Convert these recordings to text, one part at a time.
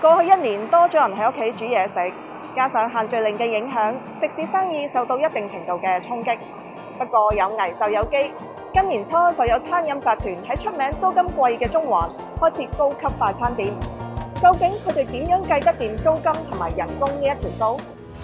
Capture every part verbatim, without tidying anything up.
過去一年多咗人喺屋企煮嘢食，加上限聚令嘅影響，食肆生意受到一定程度嘅衝擊。不過有危就有機，今年初就有餐飲集團喺出名租金貴嘅中環開設高級快餐店。究竟佢哋點樣計得掂租金同埋人工呢一條數？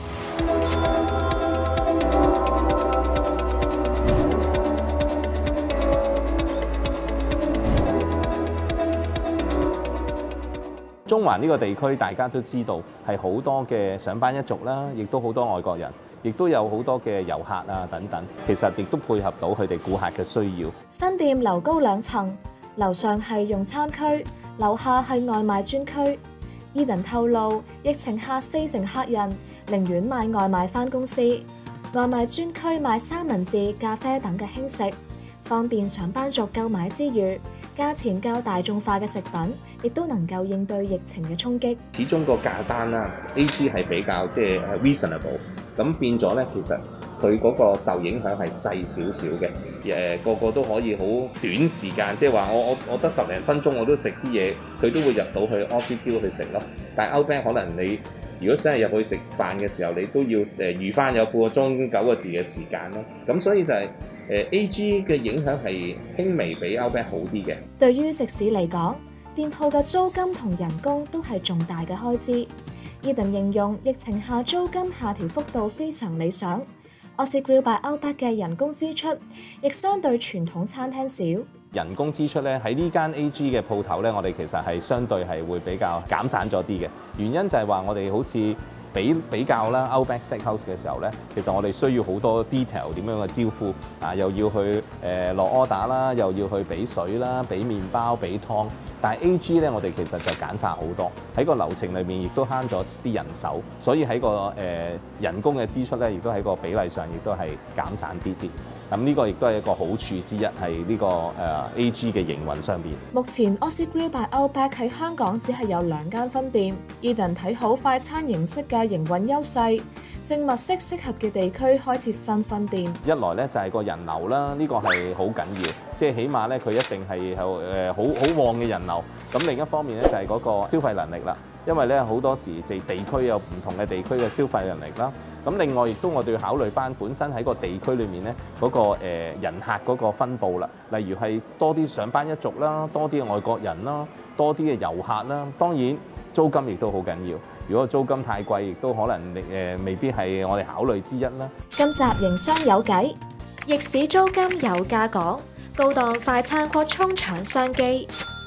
中環呢個地區大家都知道係好多嘅上班一族啦，亦都好多外國人，亦都有好多嘅遊客啊等等，其實亦都配合到佢哋顧客嘅需要。 新店樓高兩層，樓上係用餐區，樓下係外賣專區。Eden 透露，疫情下四成客人寧願買外賣返公司，外賣專區賣三文治、咖啡等嘅輕食，方便上班族購買之餘，價錢較大眾化嘅食品，亦都能夠應對疫情嘅衝擊。 始終個價單啦 ，A G 係比較即係 reasonable， 咁變咗咧，其實佢嗰個受影響係細少少嘅。誒個個都可以好短時間，即係話我我我得十零分鐘我都食啲嘢，佢都會入到去 Aussie Grill 去食咯。但係 Outback 可能你如果真係入去食飯嘅時候，你都要誒預翻有半個鐘九個字嘅時間咯。咁所以就係、是。誒 A G 嘅影響係輕微比 Outback 好啲嘅。 對於食肆嚟講，店鋪嘅租金同人工都係重大嘅開支。Eden 形容疫情下租金下調幅度非常理想。Aussie Grill by Outback 嘅人工支出亦相對傳統餐廳少。 人工支出咧喺呢間 A G 嘅鋪頭咧，我哋其實係相對係會比較減散咗啲嘅。原因就係話我哋好似比比較啦 Outback Steakhouse 嘅時候咧，其實我哋需要好多 detail 點樣嘅招呼啊，又要去誒落 order 啦，又要去俾水啦、俾麵包、俾湯。但係 A G 咧，我哋其實就簡化好多，喺個流程裏面亦都慳咗啲人手，所以喺個誒、呃、人工嘅支出咧，亦都喺個比例上亦都係減散啲啲。咁呢個亦都係一個好處之一，係呢、這個誒、呃、A G 嘅營運上邊。 目前 Aussie Grill by Outback 喺香港只係有兩間分店。Eden 睇好快餐形式嘅營運優勢，正物色適合嘅地區開設新分店。 一來咧就係、是、個人流啦，呢、這個係好緊要，即係起碼咧佢一定係有誒好好旺嘅人流。咁另一方面咧就係、是、嗰個消費能力啦，因為咧好多時地地區有唔同嘅地區嘅消費能力啦。咁另外亦都我哋要考慮翻本身喺個地區裏面咧嗰個誒人客嗰個分佈啦，例如係多啲上班一族啦，多啲外國人啦，多啲嘅遊客啦。當然租金亦都好緊要，如果租金太貴，亦都可能誒未必係我哋考慮之一啦。 今集營商有計，逆市租金有價講，高檔快餐擴充搶商機。